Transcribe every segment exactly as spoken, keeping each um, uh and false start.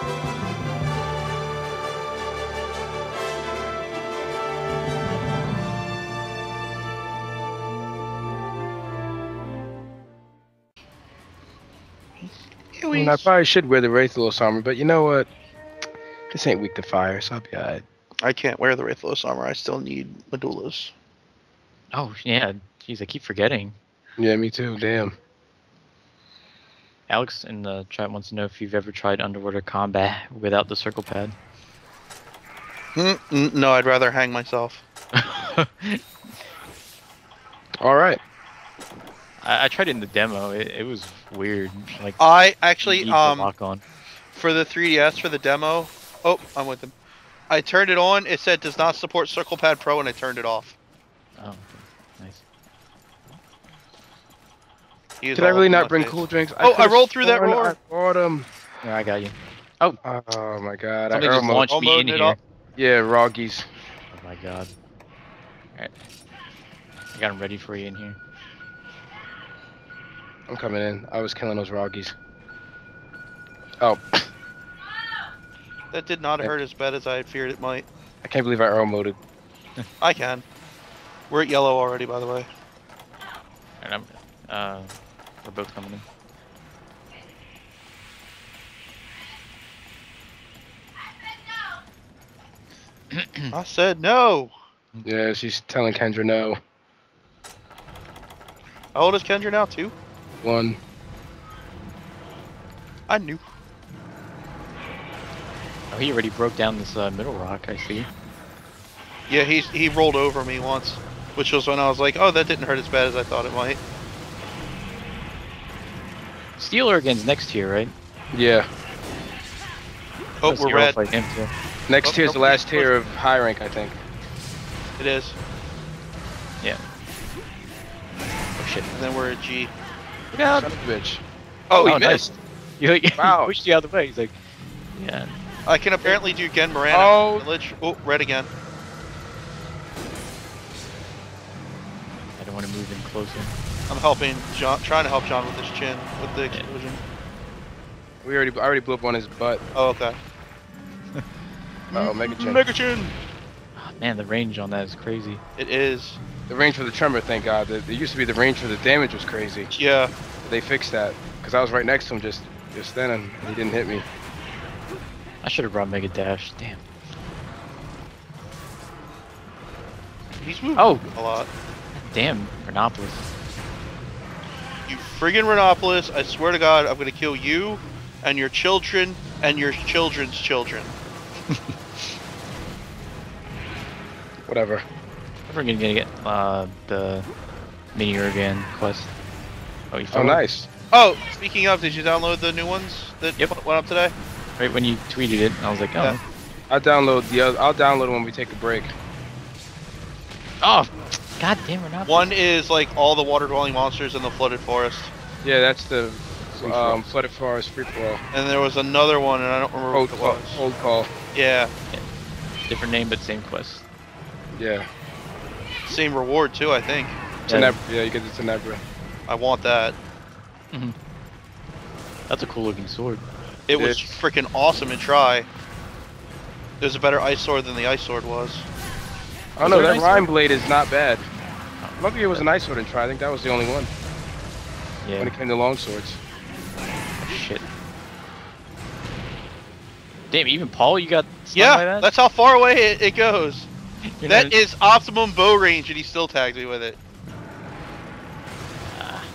I mean, I probably should wear the Rathalos armor, but you know what? This ain't weak to fire, so I'll be alright. I can't wear the Rathalos armor. I still need Medullas. Oh, yeah. Jeez, I keep forgetting. Yeah, me too. Damn. Alex in the chat wants to know if you've ever tried underwater combat without the circle pad. Mm, no, I'd rather hang myself. Alright. I, I tried it in the demo. It, it was weird. Like I actually um lock on. for the three D S for the demo. Oh, I'm with him. I turned it on. It said does not support Circle Pad Pro, and I turned it off. Oh, okay. Nice. Did I really not bring face. cool drinks? I oh, I rolled through that roar. I bought them. Yeah, I got you. Oh. Oh my god. Something just launched me in here. Up. Yeah, Roggies. Oh my god. Alright. I got them ready for you in here. I'm coming in. I was killing those Roggies. Oh. That did not hurt as bad as I had feared it might. I can't believe I arrow moded. I can. We're at yellow already, by the way. And I'm, uh, we're both coming in. I said no! Yeah, she's telling Kendra no. How old is Kendra now, two? One. I knew. Oh, he already broke down this uh, middle rock, I see. Yeah, he's, he rolled over me once, which was when I was like, oh, that didn't hurt as bad as I thought it might. Steel Oregon's next tier, right? Yeah. Oh, we're red. Like him too. Next oh, tier is oh, the last oh, tier of high rank, I think. It is. Yeah. Oh shit. And then we're at G. Look out, bitch. Oh, he oh, missed. Nice. You like, wow. pushed you out of the way. He's like, yeah. I can apparently do Gen Morana. Oh. Village. Oh, red again. I don't want to move in closer. I'm helping John, trying to help John with his chin, with the explosion. We already, I already blew up on his butt. Oh, okay. Uh oh, Mega Chin. Mega Chin! Oh, man, the range on that is crazy. It is. The range for the tremor, thank God. It used to be the range for the damage was crazy. Yeah. They fixed that. Because I was right next to him just, just then and he didn't hit me. I should have brought Mega Dash. Damn. He's moving oh. a lot. Damn, Rhinopolis. You friggin' Rhinopolis, I swear to God, I'm gonna kill you and your children and your children's children. Whatever. We're gonna get uh, the mini Urgan quest. Oh, you Oh, nice. Oh, speaking of, did you download the new ones that yep. went up today? Right when you tweeted it, I was like, oh. Yeah. I'll download the other. I'll download when we take a break. Oh, god damn, we're not. One is like all the water-dwelling monsters in the flooded forest. Yeah, that's the um, flooded forest free for all. And there was another one, and I don't remember Old what it call. was. Old call. Yeah. yeah. Different name, but same quest. Yeah. Same reward too, I think. Tenebra. Yeah, you get the Tenebra. I want that. Mm-hmm. That's a cool looking sword. It, it was freaking awesome to try. It was a better ice sword than the ice sword was. Oh no, that Rhyme Blade is not bad. I don't think it was an ice sword in try. I think that was the only one. Yeah. When it came to long swords. Oh, shit. Damn, even Paul, you got stunned yeah, by that? That's how far away it, it goes. You're that not... is optimum bow range, and he still tags me with it. Ah.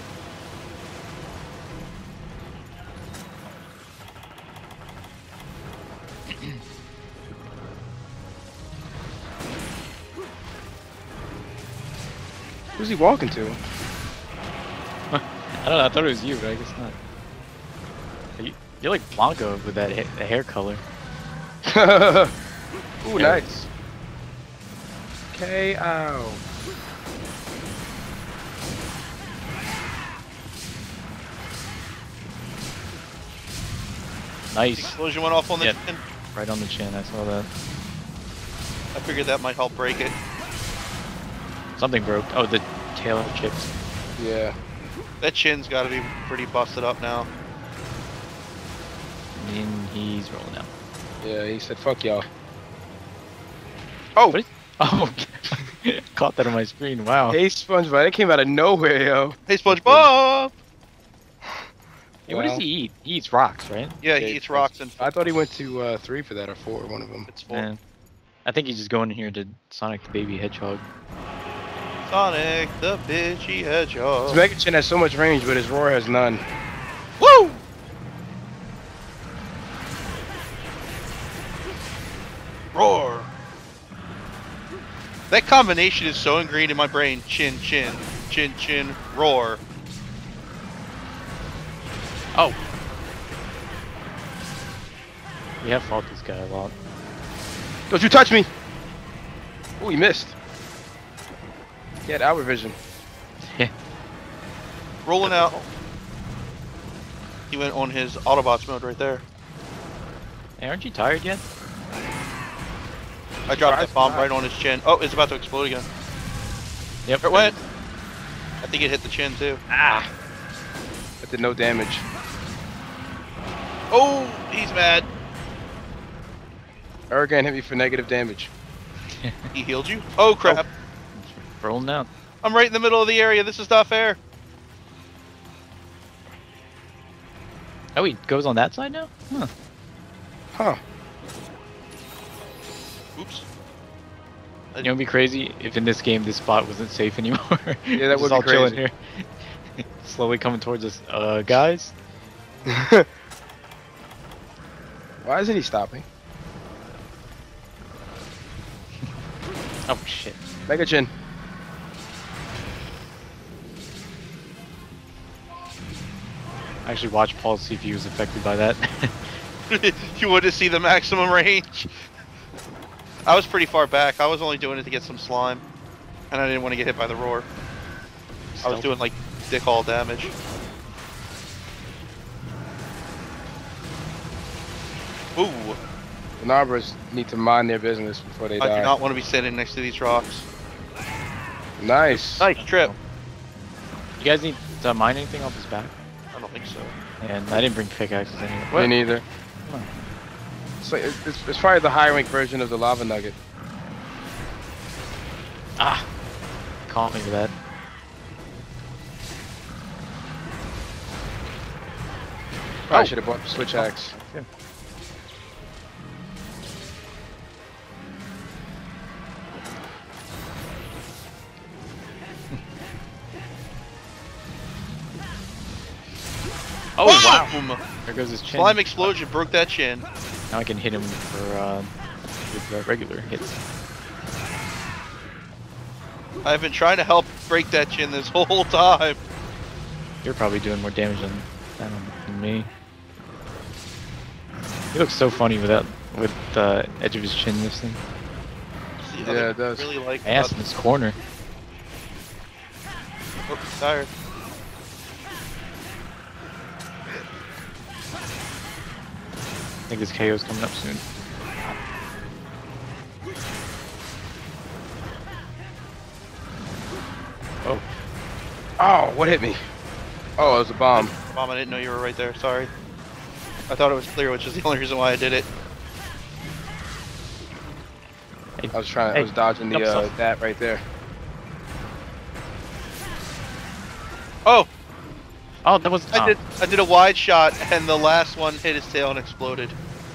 Who's he walking to? I don't know, I thought it was you, but I guess not. You, you're like Blanco with that ha the hair color. Ooh, yeah. Nice. K O. Nice. Explosion went off on the yeah. chin. Right on the chin, I saw that. I figured that might help break it. Something broke. Oh, the tail chips. Yeah. That chin's got to be pretty busted up now. And he's rolling out. Yeah, he said, fuck y'all. Oh! What is- Oh, caught that on my screen. Wow. Hey, SpongeBob, that came out of nowhere, yo. Hey, SpongeBob! Hey, what does Well, he eat? He eats rocks, right? Yeah, Yeah, he he eats rocks and I thought he went to uh, three for that, or four, one of them. it's full. Man. I think he's just going in here to Sonic the Baby Hedgehog. Sonic the bitchy His hedgehog. Mega Chin has so much range, but his roar has none. Woo! Roar! That combination is so ingrained in my brain. Chin, chin, chin, chin, roar. Oh! We have fought this guy a lot. Don't you touch me! Oh, he missed. He had Albert Vision. Rolling out. He went on his Autobots mode right there. Hey, aren't you tired yet? I dropped Surprise, that bomb surprise. right on his chin. Oh, it's about to explode again. Yep. It went. I think it hit the chin too. Ah! That did no damage. Oh, he's mad. Arrogant hit me for negative damage. He healed you? Oh crap. Rolling out. I'm right in the middle of the area. This is not fair. Oh, he goes on that side now? Huh. Huh. Oops. You know, it'd be crazy if in this game this spot wasn't safe anymore. Yeah, that Just would be all chilling crazy. here. Slowly coming towards us. Uh, guys? Why isn't he stopping? Oh, shit. Mega Chin. I actually watched Paul see if he was affected by that. You wanted to see the maximum range. I was pretty far back. I was only doing it to get some slime. And I didn't want to get hit by the roar. I was Stealth. doing like dick all damage. Ooh. The Narbors need to mind their business before they I die. do not want to be standing next to these rocks. Nice. Nice trip. You guys need to mine anything off his back? I don't think so. And I didn't bring pickaxes anyway. Me What? neither. Come on. It's, like, it's, it's probably the high rank version of the lava nugget. Ah! Caught me with that. Probably Oh. should have bought the switch axe. Yeah. Oh wow! Boom! There goes his chin. Slime explosion broke that chin. Now I can hit him for uh, with uh, regular hits. I've been trying to help break that chin this whole time. You're probably doing more damage than, than than me. He looks so funny with that, with the edge of his chin missing. See how Yeah, they it does. Really like Ass in his corner. Oh, he's tired. I think his K O's coming up soon. Oh, Oh, what hit me? Oh, it was a bomb. Mom, I didn't know you were right there. Sorry. I thought it was clear, which is the only reason why I did it. hey, I was trying. I Hey, was dodging the jump uh, stuff. that right there. Oh, oh, that was. I oh. did. I did a wide shot, and the last one hit his tail and exploded.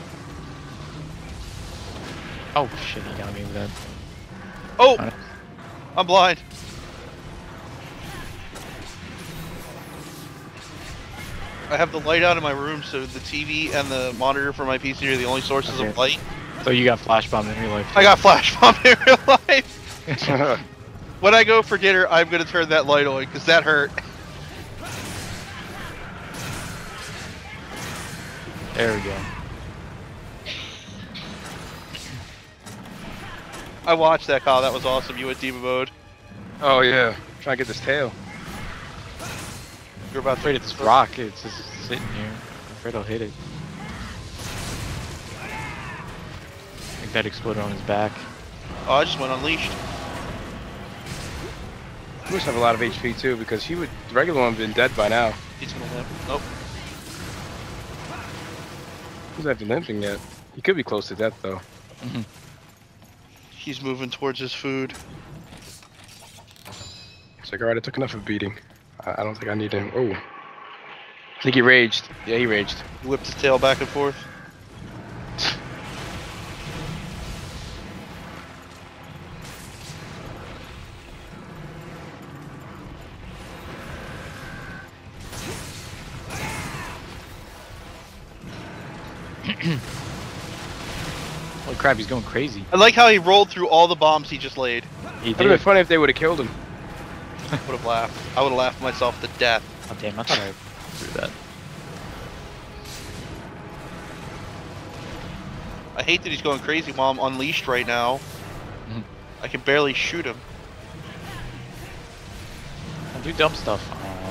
Oh shit, he got me with that. Oh, Alright. I'm blind. I have the light out in my room, so the T V and the monitor for my P C are the only sources Okay. of light. So you got flash bomb in real life. I got flash bomb in real life. When I go for dinner, I'm gonna turn that light on because that hurt. There we go. I watched that, Kyle. That was awesome. You went diva mode. Oh yeah, trying to get this tail. You're about I'm afraid to of this rock. It's just sitting here. I'm afraid I'll hit it. I think that exploded on his back. Oh, I just went unleashed. He must have a lot of H P too, because he would the regular one been dead by now. He's gonna live. Nope. Doesn't have limping yet. He could be close to death though. Mm-hmm. He's moving towards his food. It's like, alright, I took enough of beating. I, I don't think I need him. Oh. I think he raged. Yeah, he raged. He whipped his tail back and forth. Holy crap, he's going crazy. I like how he rolled through all the bombs he just laid. He It would have been did. funny if they would have killed him. Would have laughed. I would have laughed myself to death. Oh damn, I thought I threw that. I hate that he's going crazy while I'm unleashed right now. Mhm. I can barely shoot him. I do dumb stuff. Oh,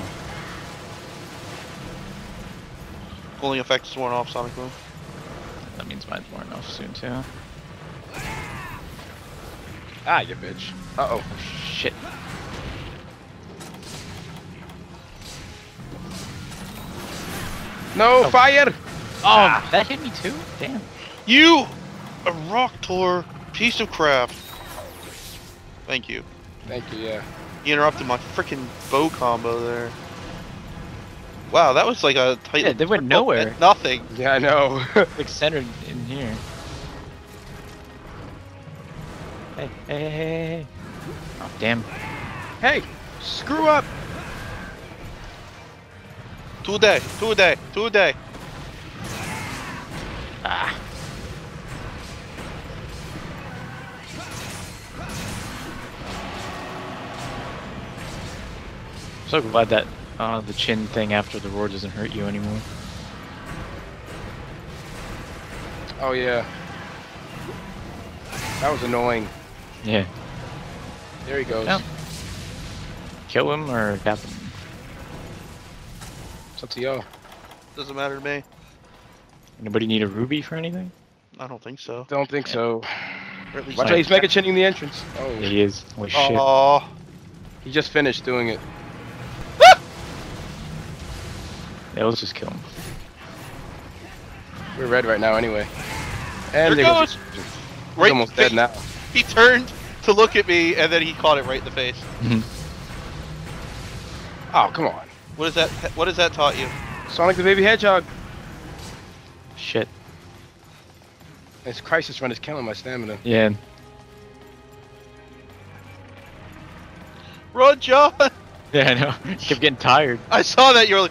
Cooling effect is worn off, Sonic Boom. that means mine's more enough soon too. Ah, you bitch. Uh oh. Oh shit. No, Oh. fire! Oh, that hit me too? Damn. You! A rock tor piece of crap. Thank you. Thank you, yeah. You interrupted my freaking bow combo there. Wow, that was like a tight. Yeah, they went nowhere. Nothing. Yeah, I know. Like centered in here. Hey, hey, hey, hey, hey. Oh, damn. Hey, screw up! Today, today, today. Ah. So glad that uh, the chin thing after the roar doesn't hurt you anymore. Oh, yeah. That was annoying. Yeah. There he goes. Yep. Kill him or cap him. It's up to y'all. Doesn't matter to me. Anybody need a ruby for anything? I don't think so. Don't think Yeah. so. Or at least Watch I- out, he's mega chinning the entrance. Oh, Yeah, he is. Holy shit. Aw. he just finished doing it. Yeah, let's just kill him. We're red right now anyway. And There they goes. was, he's Right almost face- dead now. He turned to look at me, and then he caught it right in the face. Oh, come on. What is that? What has that taught you? Sonic the Baby Hedgehog. Shit. This crisis run is killing my stamina. Yeah. Run, John! Yeah, I know. Kept getting tired. I saw that. You were like,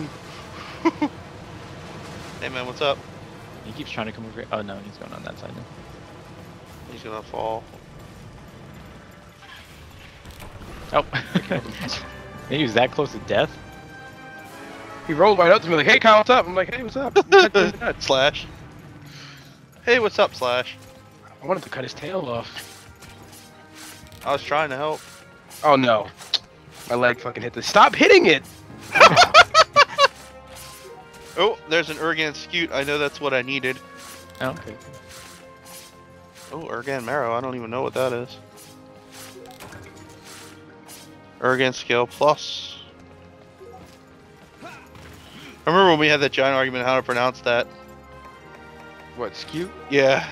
"Hey, man, what's up?" He keeps trying to come over here. Oh no, he's going on that side now. He's gonna fall. Oh. He was that close to death? He rolled right up to me like, hey, Kyle, what's up? I'm like, hey, what's up? You touched me in the nuts. Slash. Hey, what's up, Slash? I wanted to cut his tail off. I was trying to help. Oh, no. My leg fucking hit this. Stop hitting it! Oh, there's an Urgan Scute. I know that's what I needed. Oh, okay. Oh, Urgan Marrow. I don't even know what that is. Urgan Scale Plus. I remember when we had that giant argument how to pronounce that. What, skew? Yeah.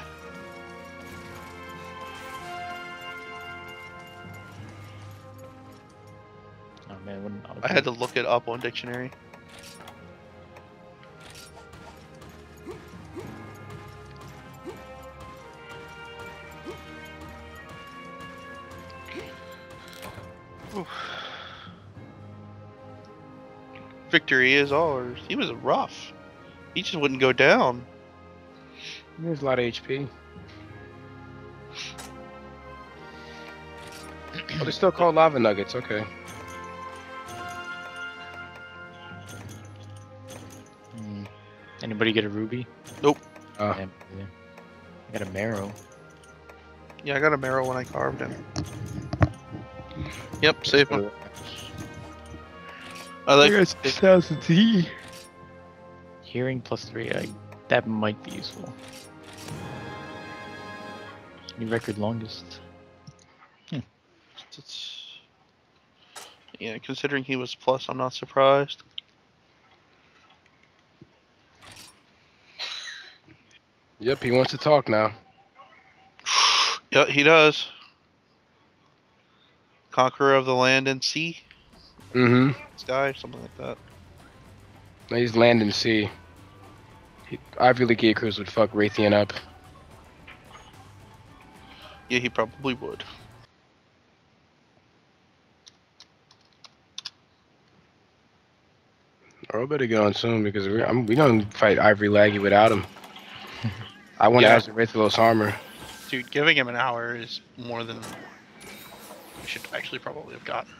Oh man, wouldn't I had to look it up on dictionary. Oof. Victory is ours. He was rough. He just wouldn't go down. There's a lot of H P. Oh, they're still called lava nuggets, okay. Hmm. Anybody get a ruby? Nope. Uh, Damn, yeah. I got a marrow. Yeah, I got a marrow when I carved him. Yep, save one. I like six thousand T. Hearing plus three. I, that might be useful. New record longest. It's- yeah, considering he was plus, I'm not surprised. Yep, he wants to talk now. Yeah, he does. Conqueror of the land and sea. Mm-hmm. Sky, something like that. He's land and sea. He, Ivy League Acres would fuck Raytheon up. Yeah, he probably would. Earl better get on soon because we're I'm, we gonna fight Ivory Laggy without him. I want to Yeah. ask the Rathalos armor. Dude, giving him an hour is more than we should actually probably have gotten.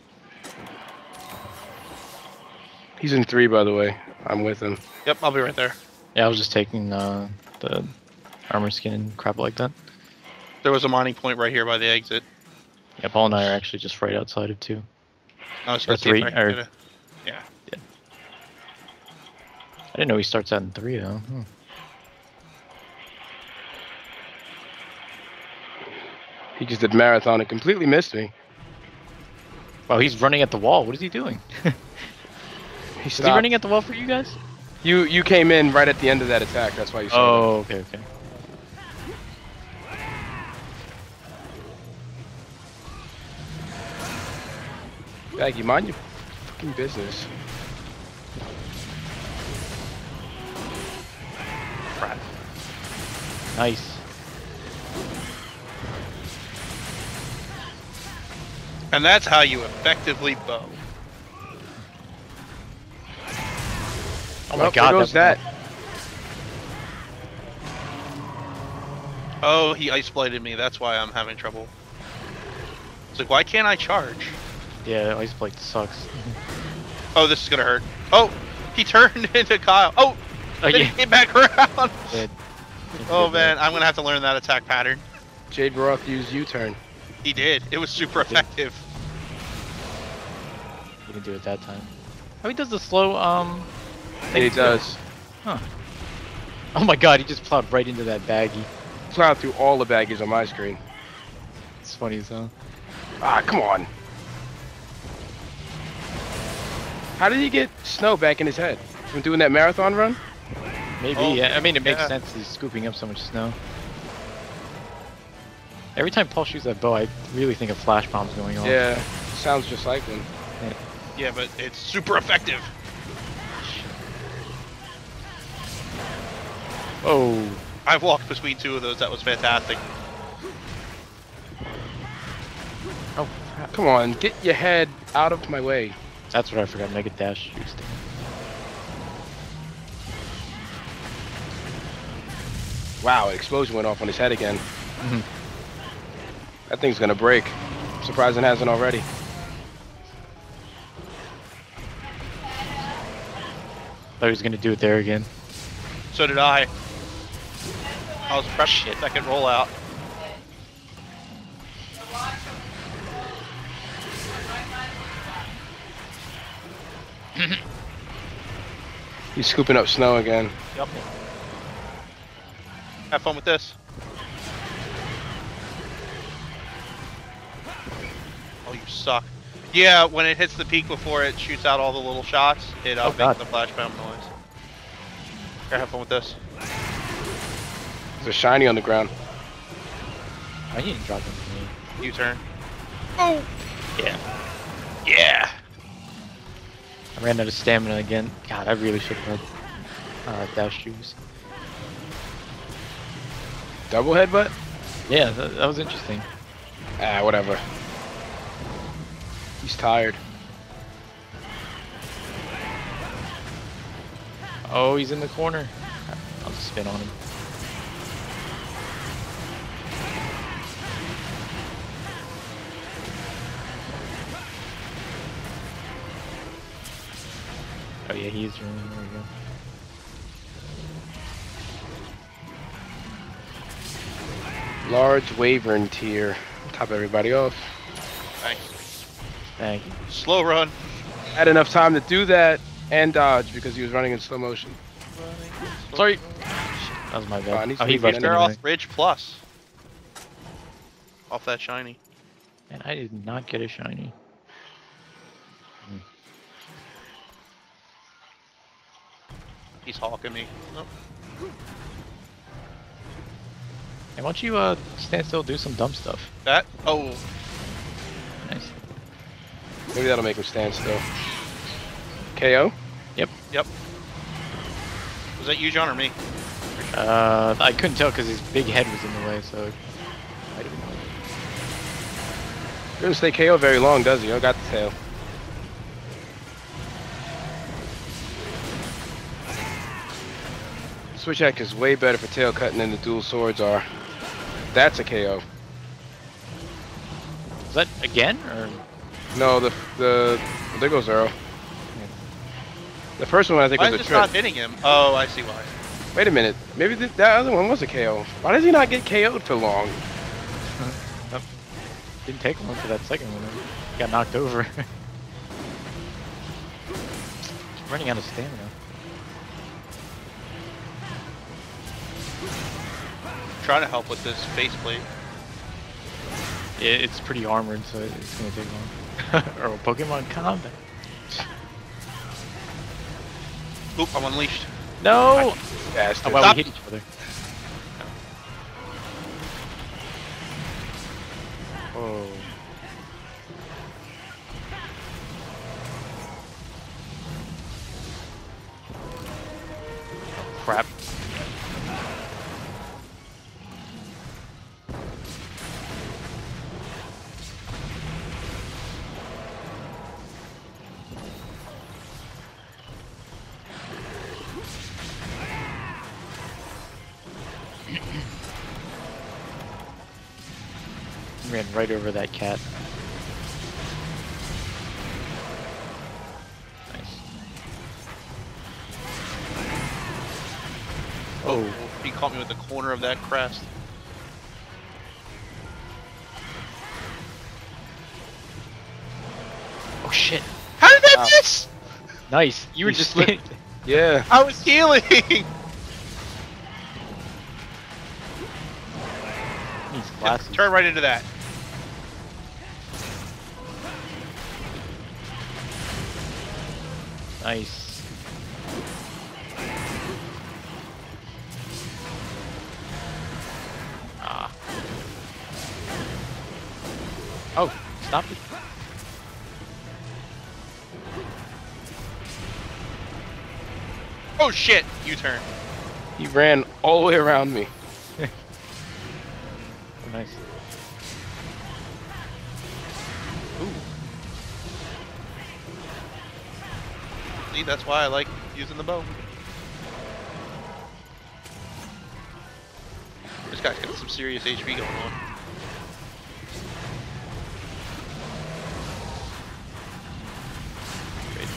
He's in three, by the way. I'm with him. Yep, I'll be right there. Yeah, I was just taking uh, the armor skin and crap like that. There was a mining point right here by the exit. Yeah, Paul and I are actually just right outside of two. I was Or gonna see if three, I could or- get a- Yeah. I didn't know he starts out in three though. Hmm. He just did marathon and completely missed me. Wow, he's running at the wall. What is he doing? He Is he stopped. running at the wall for you guys? You you came in right at the end of that attack. That's why you saw Oh, okay, okay. that. Baggy, mind your fucking business. Crap. Nice. And that's how you effectively bow. Oh my Well, god, there goes that. that. Oh, he ice bladed me. That's why I'm having trouble. It's like, why can't I charge? Yeah, ice plate sucks. Oh, this is gonna hurt. Oh, he turned into Kyle. Oh, Oh, then yeah. he came back around. Yeah. Oh man, I'm gonna have to learn that attack pattern. Jade Roth used U-turn. He did. It was super effective. He didn't do it that time. Oh, he does the slow, um... thing He too. does. Huh. Oh my god, he just plowed right into that baggie. Plowed through all the baggies on my screen. It's funny as hell. Ah, come on. How did he get snow back in his head? From doing that marathon run? Maybe, Oh, yeah. I mean, it makes yeah. sense. He's scooping up so much snow. Every time Paul shoots that bow, I really think a flash bomb's going off. Yeah, sounds just like one. Yeah, but it's super effective. Oh. I've walked between two of those. That was fantastic. Oh, crap. Come on, get your head out of my way. That's what I forgot. Mega dash shoots. Wow, an explosion went off on his head again. Mhm. That thing's gonna break. I'm surprised it hasn't already. Thought he was gonna do it there again. So did I. I was prepped for second rollout. He's scooping up snow again. Yep. Have fun with this. Oh, you suck. Yeah, when it hits the peak before it shoots out all the little shots, it uh, Oh, makes God. the flash bomb noise. Here, have fun with this. There's a shiny on the ground. I didn't drop him for me. U-turn. Oh! Yeah. Yeah! I ran out of stamina again. God, I really should have had uh, dash shoes. Double headbutt? Yeah, that, that was interesting. Ah, whatever. He's tired. Oh, he's in the corner. I'll just spin on him. Oh yeah, he is running. There we go. Large Wyvern tier. Top everybody off. Thanks. Thank you. Slow run. Had enough time to do that and dodge because he was running in slow motion. Sorry. That was my Fine, bad. he's Oh, he leaving left it. They're anyway. off Ridge Plus. Off that shiny. And I did not get a shiny. He's hawking me. Oh. Hey, why don't you uh stand still, do some dumb stuff? That? Oh, Nice. Maybe that'll make him stand still. K O? Yep. yep. Was that you, John, or me? Uh, I couldn't tell because his big head was in the way, so. Might have been. He doesn't stay K O very long, does he? I got the tail. Switch hack is way better for tail cutting than the dual swords are. That's a K O. Is that again or? No, the the oh, there goes Earl. The first one I think Why was is a this trip. not hitting him? Oh, I see why. Wait a minute, maybe th that other one was a K O. Why does he not get K O'd for long? Nope. Didn't take long for that second one. He got knocked over. He's running out of stamina. Trying to help with this faceplate. Yeah, it's pretty armored, so it's gonna take long. Or Pokemon Combat. Oop, I'm unleashed. No! Bastard. How about we hit each other? Oh. Crap. Ran right over that cat. Nice. Oh, he caught me with the corner of that crest. Oh shit. How did that Wow. miss? Nice. You were You just slipped. Yeah. I was healing. These glasses. Turn right into that. Nice. Ah. Oh, stop it. Oh shit! U-turn. He ran all the way around me. Oh, nice. Ooh. See, that's why I like using the bow. This guy's got some serious H P going on. Great.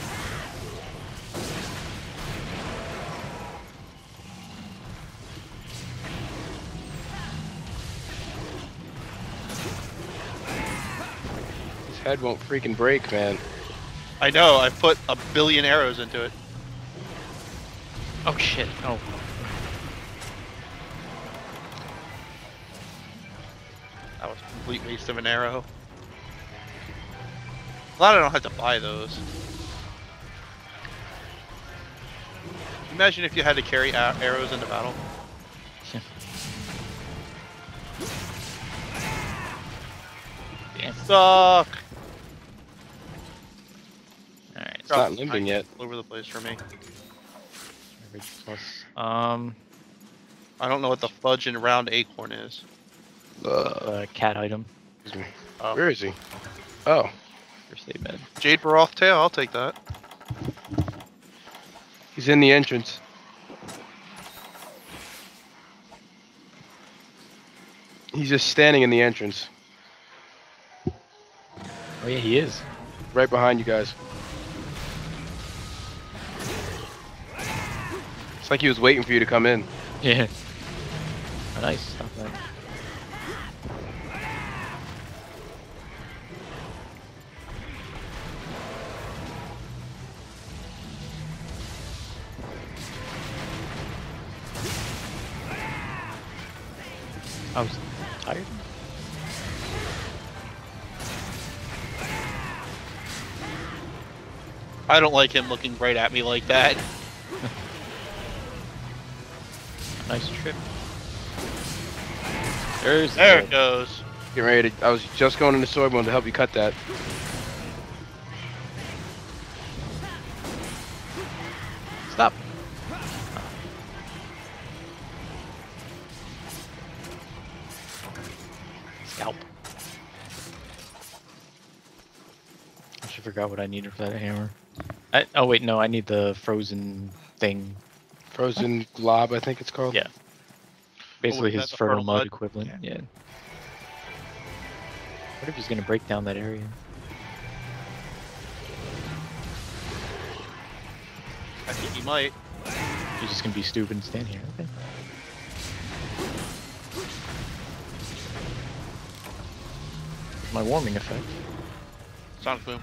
His head won't freaking break, man. I know, I put a billion arrows into it. Oh shit. Oh. That was a complete waste of an arrow. Glad I don't have to buy those. Imagine if you had to carry a- arrows into battle. Damn. Suck! Alright. It's not limping yet. All over the place for me. Average plus. Um, I don't know what the fudge and round acorn is. Uh, uh, cat item. excuse me. Oh. Where is he? Oh, First aid med. Jade Baroth tail, I'll take that. he's in the entrance. He's just standing in the entrance, Oh yeah, he is. right behind you guys. It's like he was waiting for you to come in. Yeah. Oh, nice. Stop that. I was tired. I don't like him looking right at me like that. Nice trip. There's There the- it goes. Get ready to. I was just going into sword mode to help you cut that. Stop. Scalp. I actually forgot what I needed for that hammer. I, oh wait, no, I need the frozen thing. Frozen glob, I think it's called. Yeah. Basically is that his the fertile fertile mud mud? equivalent. Yeah. What if he's gonna break down that area? I think he might. He's just gonna be stupid and stand here. Okay. My warming effect. Sonic boom.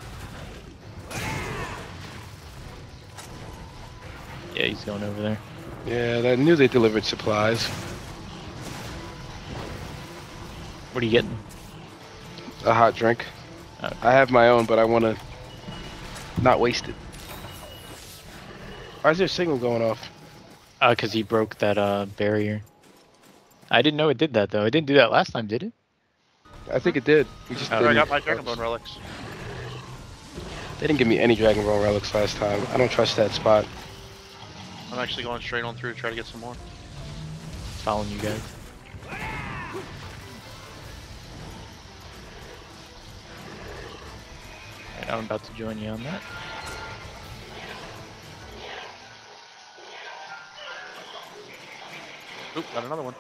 Yeah, he's going over there. Yeah, I knew they delivered supplies. What are you getting? A hot drink. Oh. I have my own, but I want to not waste it. Why is there a signal going off? Uh, cause he broke that uh barrier. I didn't know it did that though. It didn't do that last time, did it? I think it did. We just Oh, I didn't. got my Dragon Bone relics. They didn't give me any Dragon Ball relics last time. I don't trust that spot. I'm actually going straight on through to try to get some more. Following you guys. Alright, I'm about to join you on that. Oop, got another one.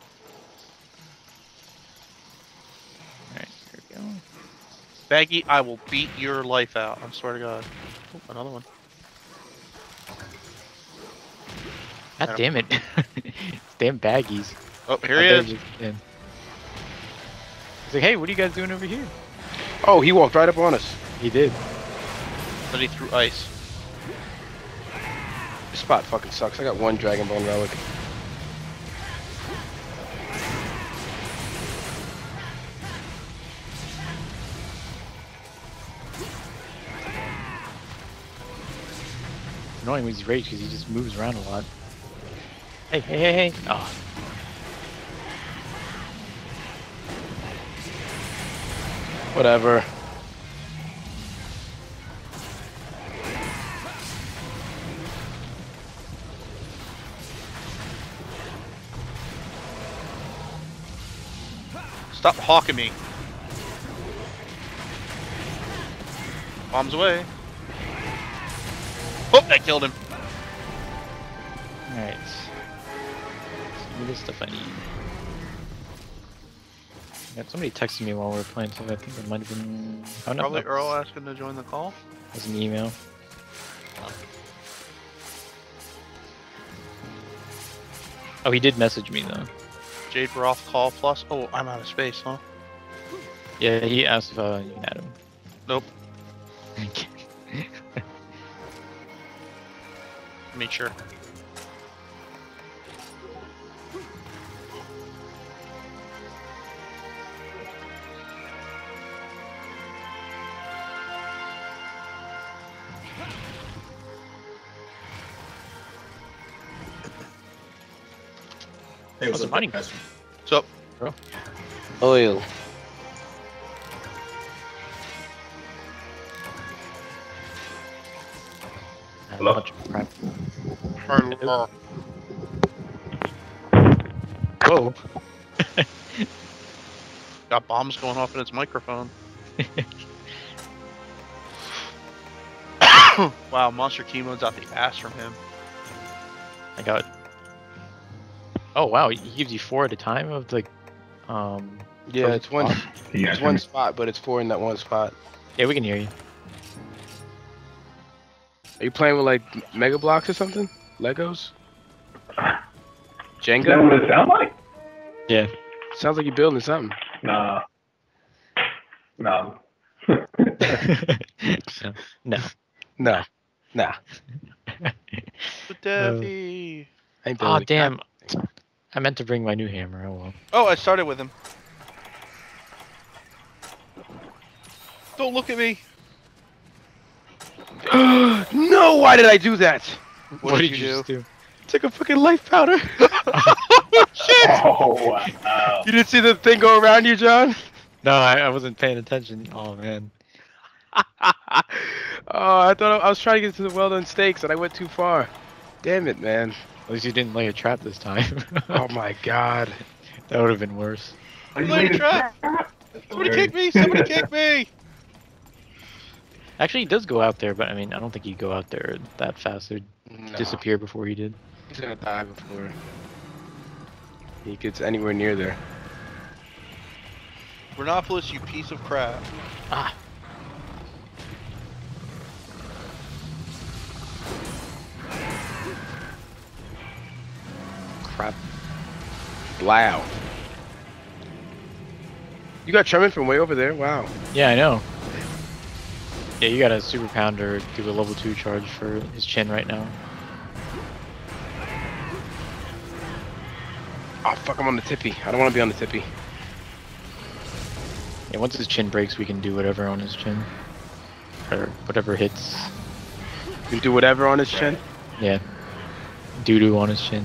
Alright, here we go. Baggy, I will beat your life out. I swear to God. Oop, another one. God damn it. Damn baggies. Oh, here I he bet is. just- yeah. He's like, hey, what are you guys doing over here? Oh, he walked right up on us. He did. Then he threw ice. This spot fucking sucks. I got one Dragon Bone relic. Annoying when he's rage because he just moves around a lot. Hey, hey, hey, hey. Oh. Whatever. Stop hawking me. Bombs away. Oh, that killed him. Alright. Give me the stuff I need. Yeah, somebody texted me while we were playing, so I think it might have been. Oh, no, Probably no. Earl asking to join the call. It was an email. Oh, he did message me though. Jade Roth call plus. Oh, I'm out of space, huh? Yeah, he asked if uh, you can add him. Nope. Make sure. Hey, what's How's up, the mining? guys? What's up? Oil. Hello? Bunch of crap. Hello. Whoa. Got bombs going off in its microphone. Wow, Monster Chemo's out the ass from him. I got. Oh wow, he gives you four at a time of like, um. Yeah, it's one. spot? Can you guys It's hear one me? spot, but it's four in that one spot. Yeah, we can hear you. Are you playing with like Mega Blocks or something? Legos? Is that Jenga? what it sounds like? Yeah. Sounds like you're building something. Nah. No. So, no. No. Nah. Devi. I ain't Oh building damn. I meant to bring my new hammer. Oh well. Oh, I started with him. Don't look at me. No, why did I do that? What, did, you do? just do? Took a fucking life powder. Shit! Oh, wow. You didn't see the thing go around you, John? No, I, I wasn't paying attention. Oh man. Oh, I thought I was trying to get to the well done steaks and I went too far. Damn it, man. At least you didn't lay a trap this time. Oh my god. That would have been worse. Are you Laid a laid a trap. trap? Somebody kick me! Somebody kick me! Actually, he does go out there, but I mean, I don't think he'd go out there that fast. He'd No, disappear before he did. he's gonna die before he gets anywhere near there. Rhinopolis, you piece of crap. Ah. Crap. Wow. You got Tremor from way over there? Wow. Yeah, I know. Yeah, you got a super pounder do a level two charge for his chin right now. Oh fuck, I'm on the tippy. I don't want to be on the tippy. Yeah, once his chin breaks, we can do whatever on his chin. Or whatever hits. You can do whatever on his chin. Yeah. Doo-doo on his chin.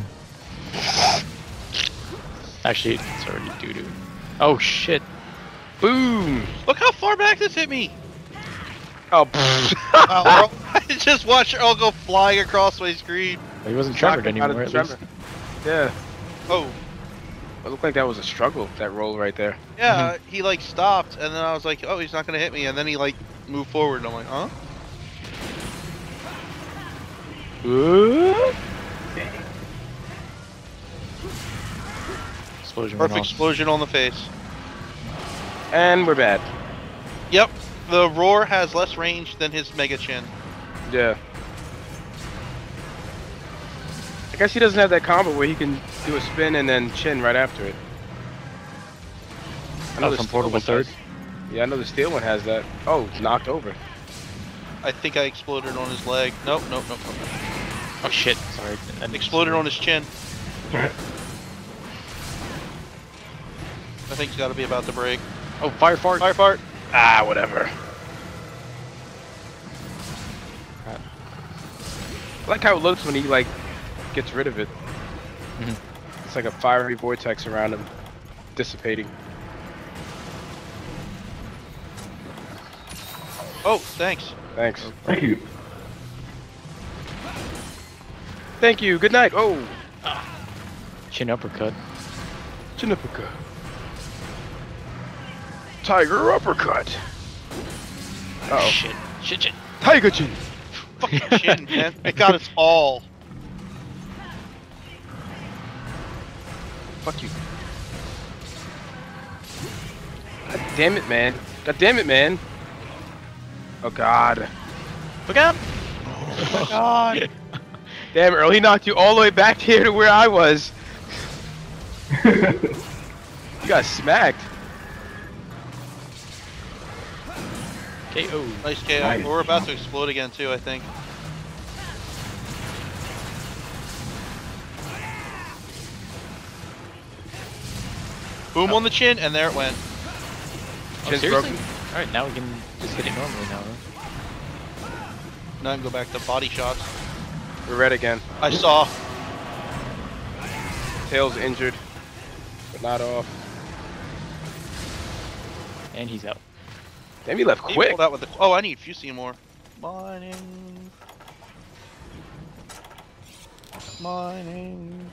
Actually, it's already doo-doo. Oh shit. Boom! Look how far back this hit me! Oh, Wow, Earl, I just watched Earl go flying across my screen. Well, he wasn't Knocked tremored him out of anymore, at the least. tremor. Yeah. Oh, It looked like that was a struggle, that roll right there. yeah, he like stopped, and then I was like, oh, he's not gonna hit me, and then he like moved forward, and I'm like, huh? Ooh. Explosion went Perfect off. explosion on the face. And we're bad. Yep, the roar has less range than his mega chin. Yeah. I guess he doesn't have that combo where he can do a spin and then chin right after it. I Oh, the from steel portable one third? does. Yeah, I know the steel one has that. Oh, knocked over. I think I exploded on his leg. Nope, nope, nope, nope. Oh shit, sorry. I Exploded on his chin. Alright. I think he's got to be about to break. Oh, fire fart! Fire fart. Ah, whatever. Crap. I like how it looks when he like gets rid of it. Mhm. It's like a fiery vortex around him, dissipating. Oh, thanks. Thanks. Thank you. Thank you. Good night. Oh, Chin uppercut. chin uppercut. Tiger uppercut. Uh oh. Shit. Shit, shit. Tiger chin. Fucking chin, man. It got us all. Fuck you. God damn it, man. God damn it, man. Oh god. Look out! Oh my god. Damn, Earl, he knocked you all the way back here to where I was. You got smacked. K O. Nice K O. Nice. We're about to explode again too, I think. Boom on the chin, and there it went. Oh, Chin's seriously? broken. Alright, now we can just hit it normally now, huh? Now I can go back to body shots. We're red again. I saw. Tail's injured, but not off. And he's out. Damn, he left He quick. pulled out with the. Oh, I need Fusey more. Mining. Mining.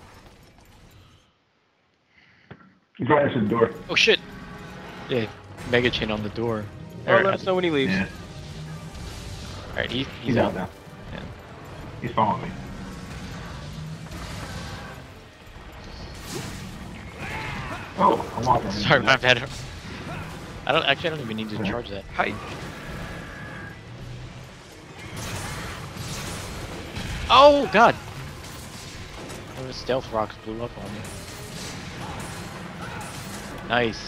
He's right next to the door. Oh shit! Yeah, Mega Chin on the door. Oh, Alright, let us know when he leaves. Yeah. Alright, he, he's, He's out. out now. Yeah. He's following me. Oh, I'm walking. Sorry, my bad. I don't actually. I don't even need to charge that. Hi. Oh god! Oh, the stealth rocks blew up on me. Nice.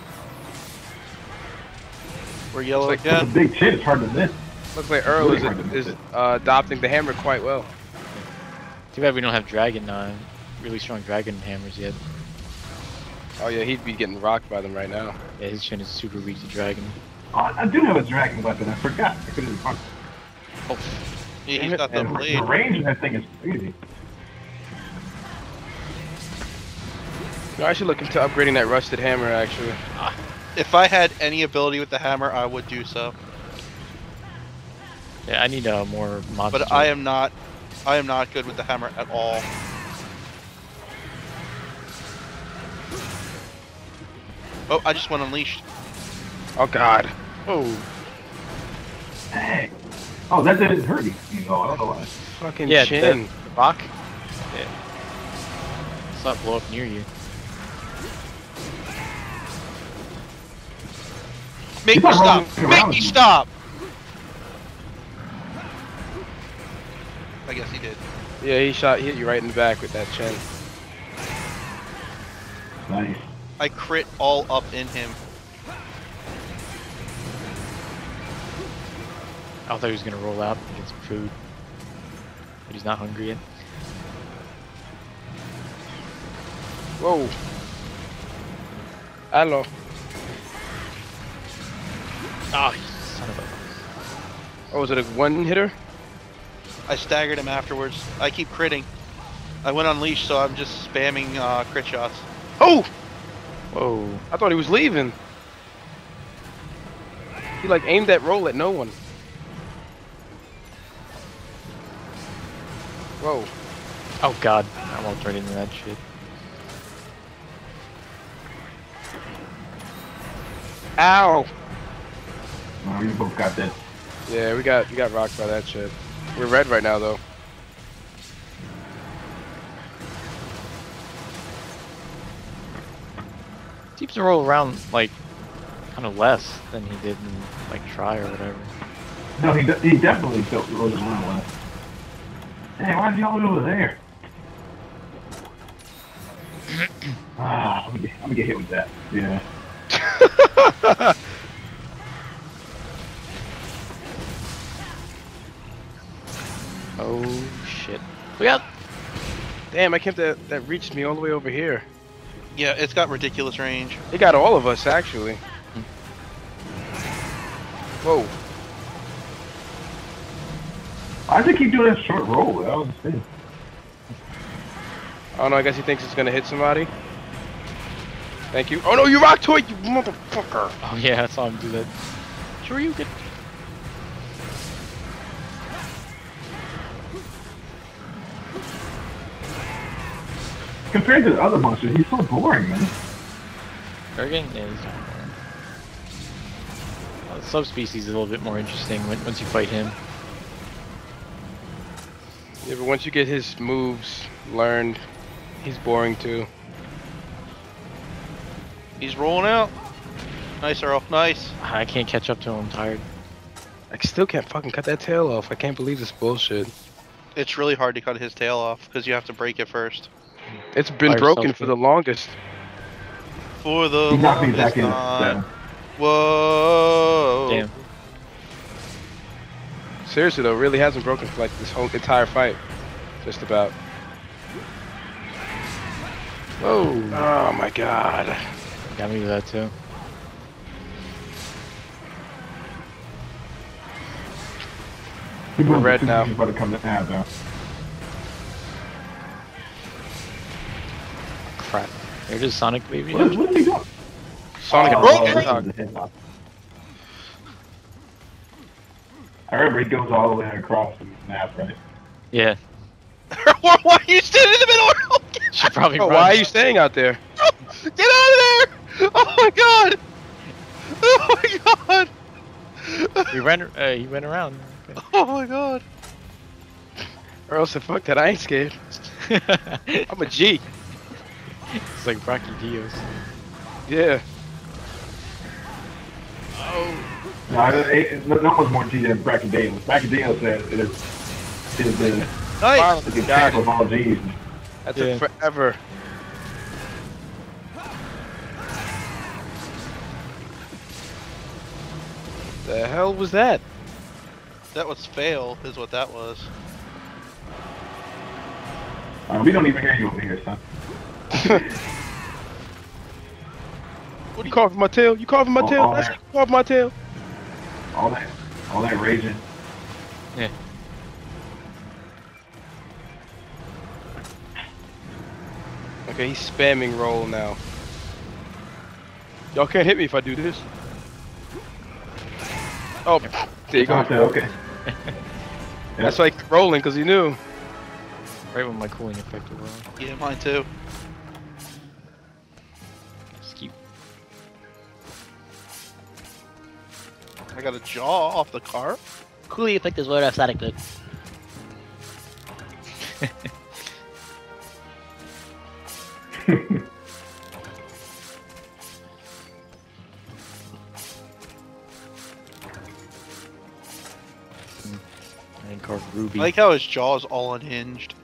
We're yellow Looks It's a again. big chin. It's hard to miss. Looks like Earl Really is, hard to miss is it. uh, adopting the hammer quite well. Too bad we don't have dragon, uh, really strong dragon hammers yet. Oh yeah, he'd be getting rocked by them right now. Yeah, his chin is super weak to dragon. Oh, I do have a dragon weapon. I forgot. I could have. Oh, Yeah, he's got the And blade. the range of that thing is crazy. No, I should look into upgrading that rusted hammer, actually. If I had any ability with the hammer, I would do so. Yeah, I need uh, more monster. But I am not, I am not good with the hammer at all. Oh, I just went unleashed. Oh god. Oh, Hey. Oh, that didn't hurt me. No, I don't know why. Fucking yeah, chin. the, the rock. Yeah. Let's not blow up near you. Make He's me not stop! rolling Make around me you. stop! I guess he did. Yeah, he shot hit you right in the back with that chin. Nice. I crit all up in him. I thought he was gonna roll out and get some food, but he's not hungry yet. Whoa. Hello. Oh, you son of a. Oh, was it a one hitter? I staggered him afterwards. I keep critting. I went unleashed, so I'm just spamming uh, crit shots. Oh! Whoa. I thought he was leaving. He like aimed that roll at no one. Whoa. Oh god, I walked right into that shit. Ow! Oh, you both got that. Yeah, we got we got rocked by that shit. We're red right now though. Seems to roll around like kind of less than he did in like try or whatever. No, he, de- he definitely felt rolling around last. Hey, why is he always over there? Ah, I'm gonna, get, I'm gonna get hit with that. Yeah. Oh shit. We got. Damn, I kept that that reached me all the way over here. Yeah, it's got ridiculous range. It got all of us actually. Whoa. Why does he keep doing that short roll? That was insane. Oh no, I guess he thinks it's gonna hit somebody. Thank you. Oh no, you rock toy, you motherfucker! Oh yeah, I saw him do that. Sure, you could. Compared to the other monsters, he's so boring, man. Kurgan is. Uh, the subspecies is a little bit more interesting when, once you fight him. Yeah, but once you get his moves learned, he's boring too. He's rolling out. Nice, Earl. Nice. I can't catch up to him. I'm tired. I still can't fucking cut that tail off. I can't believe this bullshit. It's really hard to cut his tail off because you have to break it first. It's been By broken yourself, for the longest. For the He knocked me longest back in. time. Yeah. Whoa. Damn. Seriously though, really hasn't broken for like this whole entire fight. Just about. Whoa. Oh my god. Got me with that too. People We're red now. He's about to come to have though. Crap. There it is, Sonic Baby. What is, what is he doing? Sonic Oh, and roll Roll it. Hedgehog. the headlock. I remember he goes all the way across the map, right? Yeah. Why are you standing in the middle, Earl? Should probably Oh, run. why are you staying out there? Get out of there! Oh my god! Oh my god! He ran. Uh, he went around. Okay. Oh my god! Earl said, fuck that, I ain't scared. I'm a G. It's like Rocky Dios. Yeah. Oh. No, it, it, no one's more G than Brachydios. Brachydios says it is, it is the, Nice! it's the Got champ it. of all G's. That Yeah. took forever. The hell was that? That was fail, is what that was. Uh, we don't even hear you over here, son. You carving my tail? You carving my Oh, tail? oh, That's man. you carving my tail. All that, all that raging. Yeah. Okay, he's spamming roll now. Y'all can't hit me if I do this. Oh, there you go. Okay, okay. That's why he kept rolling, because he knew. Right when my cooling effect was on. Yeah, mine too. Just keep. I got a jaw off the car. Cooling effect is word of static good. And carved ruby. I like how his jaw is all unhinged.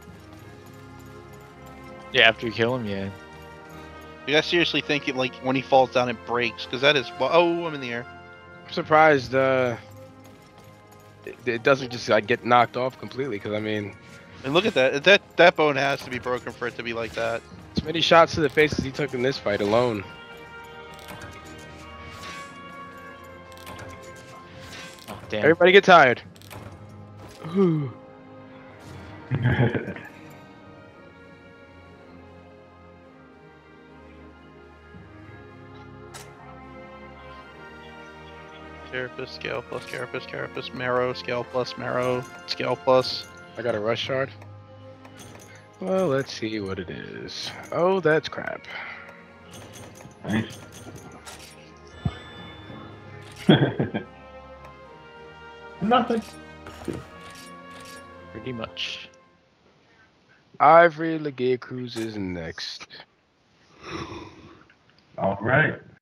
Yeah, after you kill him, yeah. You guys seriously think it, like when he falls down it breaks? Because that is. Oh, I'm in the air. I'm surprised uh, it, it doesn't just like get knocked off completely, because I mean, And look at that. That that bone has to be broken for it to be like that. as many shots to the face as he took in this fight alone. Oh, damn. Everybody get tired. Ooh. Carapace, scale plus carapace, carapace, marrow, scale plus marrow, scale plus. I got a rush shard. Well, let's see what it is. Oh, that's crap. Nice. Nothing. Pretty much. Ivory Legear Cruz is next. All right.